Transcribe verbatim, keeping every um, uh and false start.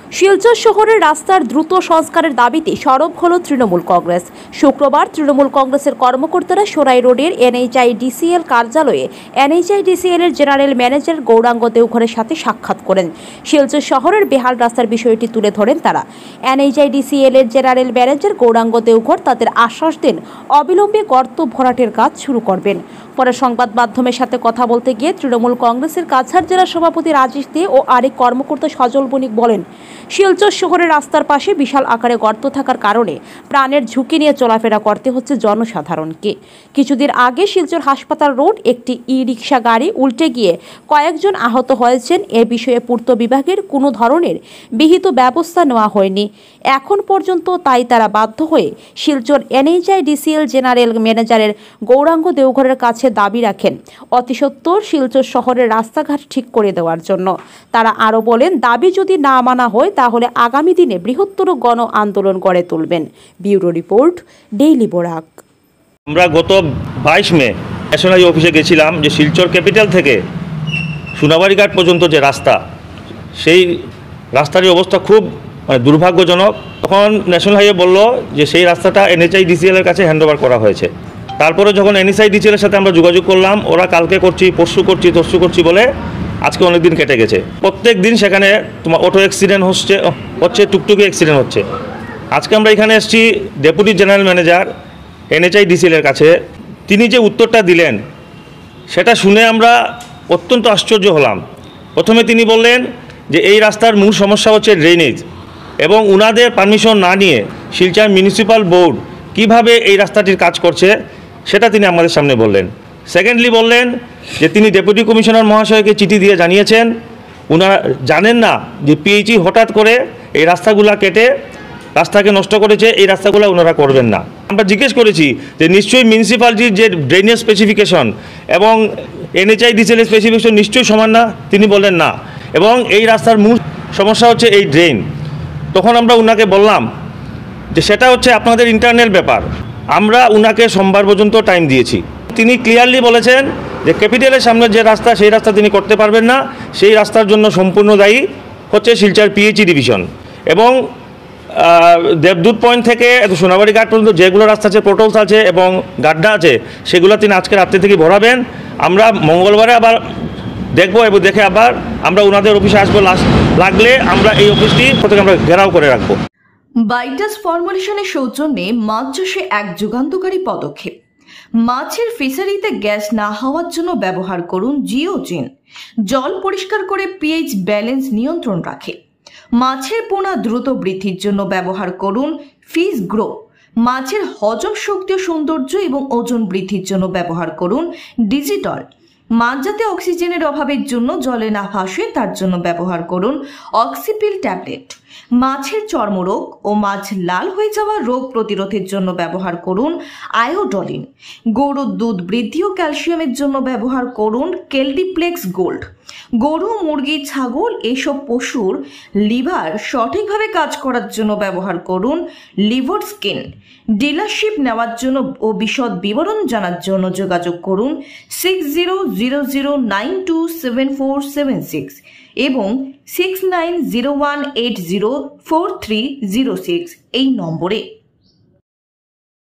শিলচর শহরের রাস্তার দ্রুত সংস্কারের দাবিতে সরব হল তৃণমূল কংগ্রেস। শুক্রবার তৃণমূল কংগ্রেসের কর্মকর্তারা সোনাই রোডের এনএইচআইডিসিএল কার্যালয়ে এনএইচআইডিসিএল এর জেনারেল ম্যানেজার গৌরাঙ্গ দেওঘরের সাথে সাক্ষাৎ করেন। শিলচর শহরের বেহাল রাস্তার বিষয়টি তুলে ধরেন তারা। এনএইচআইডিসিএল এর জেনারেল ম্যানেজার গৌরাঙ্গ দেওঘর তাদের আশ্বাস দেন অবিলম্বে গর্ত ভরাটের কাজ শুরু করবেন। পরে সংবাদ মাধ্যমের সাথে কথা বলতে গিয়ে তৃণমূল কংগ্রেসের কাছাড় জেলা সভাপতি রাজেশ দে ও আরেক কর্মকর্তা সজল বণিক বলেন, শিলচর শহরের রাস্তার পাশে বিশাল আকারে গর্ত থাকার কারণে প্রাণের ঝুঁকি নিয়ে চলাফেরা করতে হচ্ছে জনসাধারণকে। কিছুদিন আগে শিলচর হাসপাতাল রোড একটি ই রিক্সা গাড়ি উল্টে গিয়ে কয়েকজন আহত হয়েছেন। এ বিষয়ে পূর্ত বিভাগের কোনো ধরনের বিহিত ব্যবস্থা নেওয়া হয়নি এখন পর্যন্ত। তাই তারা বাধ্য হয়ে শিলচর এনএইচআইডিসিএল জেনারেল ম্যানেজারের গৌরাঙ্গ দেওঘরের কাছে দাবি রাখেন অতি সত্বর শিলচর শহরের রাস্তাঘাট ঠিক করে দেওয়ার জন্য। তারা আরও বলেন, দাবি যদি না মানা হয় তাহলে আগামী দিনে বৃহত্তর গণ আন্দোলন গড়ে তুলবেন। Bureau report, daily Barak. আমরা গত বাইশ মে ন্যাশনাল অফিসে গেছিলাম যে শিলচর ক্যাপিটাল থেকে সোনাবাড়িঘাট পর্যন্ত যে রাস্তা, সেই রাস্তার অবস্থা খুব মানে দুর্ভাগ্যজনক। তখন ন্যাশনাল হাইওয়ে বলল যে সেই রাস্তাটা এনএইচআইডিসিএল এর কাছে হ্যান্ড ওভার করা হয়েছে। তারপরে যখন এনএইচআইডিসিএল এর সাথে আমরা যোগাযোগ করলাম, ওরা কালকে করছি, পরশু করছি, তরশু করছি বলে আজকে অনেক দিন কেটে গেছে। প্রত্যেক দিন সেখানে তোমার অটো অ্যাক্সিডেন্ট হচ্ছে হচ্ছে টুকটুকি অ্যাক্সিডেন্ট হচ্ছে। আজকে আমরা এখানে এসেছি ডেপুটি জেনারেল ম্যানেজার এনএইচআইডিসিএল এর কাছে। তিনি যে উত্তরটা দিলেন সেটা শুনে আমরা অত্যন্ত আশ্চর্য হলাম। প্রথমে তিনি বললেন যে এই রাস্তার মূল সমস্যা হচ্ছে ড্রেনেজ, এবং উনাদের পারমিশন না নিয়ে শিলচর মিউনিসিপ্যাল বোর্ড কিভাবে এই রাস্তাটির কাজ করছে সেটা তিনি আমাদের সামনে বললেন। সেকেন্ডলি বললেন যে তিনি ডেপুটি কমিশনার মহাশয়কে চিঠি দিয়ে জানিয়েছেন উনারা জানেন না যে পিএইচই হঠাৎ করে এই রাস্তাগুলো কেটে রাস্তাকে নষ্ট করেছে, এই রাস্তাগুলো ওনারা করবেন না। আমরা জিজ্ঞেস করেছি যে নিশ্চয়ই মিউনিসিপ্যালিটির যে ড্রেনেজ স্পেসিফিকেশন এবং এনএইচআইডিসিএল এর স্পেসিফিকেশন নিশ্চয়ই সমান না। তিনি বললেন না, এবং এই রাস্তার মূল সমস্যা হচ্ছে এই ড্রেন। তখন আমরা উনাকে বললাম যে সেটা হচ্ছে আপনাদের ইন্টারনাল ব্যাপার, আমরা উনাকে সোমবার পর্যন্ত টাইম দিয়েছি। তিনি ক্লিয়ারলি বলেছেন যে ক্যাপিটালের সামনে যে রাস্তা সেই রাস্তা তিনি করতে পারবেন না, সেই রাস্তার জন্য সম্পূর্ণ দায়ী হচ্ছে শিলচর পিএইচই ডিভিশন। এবং দেবদূত পয়েন্ট থেকে সোনাবাড়ি ঘাট পর্যন্ত যেগুলো রাস্তা আছে, পোর্টালস আছে এবং গাড্ডা আছে, সেগুলো তিনি আজকে রাত্রে থেকে ভরাবেন। আমরা মঙ্গলবারে আবার দেখবো এবং দেখে আবার আমরা ওনাদের অফিসে আসবো। লাগলে আমরা এই অফিসটি প্রত্যেকে আমরা ঘেরাও করে রাখবো। বাইটাস ফর্মুলেশনের সৌজন্যে মাছ চাষে এক যুগান্তকারী পদক্ষেপ। মাছের ফিশারিতে গ্যাস না হওয়ার জন্য ব্যবহার করুন জিওজিন। জল পরিষ্কার করে পিএইচ ব্যালেন্স নিয়ন্ত্রণ রাখে। মাছের পোনা দ্রুত বৃদ্ধির জন্য ব্যবহার করুন ফিশ গ্রো। মাছের হজম শক্তি ও সৌন্দর্য এবং ওজন বৃদ্ধির জন্য ব্যবহার করুন ডিজিটল। মাছ যাতে অক্সিজেনের অভাবের জন্য জলে না ভাসে তার জন্য ব্যবহার করুন অক্সিপিল ট্যাবলেট। মাছের চর্মরোগ ও মাছ লাল হয়ে যাওয়া রোগ প্রতিরোধের জন্য ব্যবহার করুন আয়োডলিন। গরুর দুধ বৃদ্ধি ও ক্যালসিয়ামের জন্য ব্যবহার করুন কেলডিপ্লেক্স গোল্ড। গরু, মুরগি, ছাগল এসব পশুর লিভার সঠিকভাবে কাজ করার জন্য ব্যবহার করুন লিভার স্কিন। ডিলারশিপ নেওয়ার জন্য ও বিশদ বিবরণ জানার জন্য যোগাযোগ করুন six zero zero zero nine two seven four seven six এবং six nine zero one eight zero four three zero six এই নম্বরে।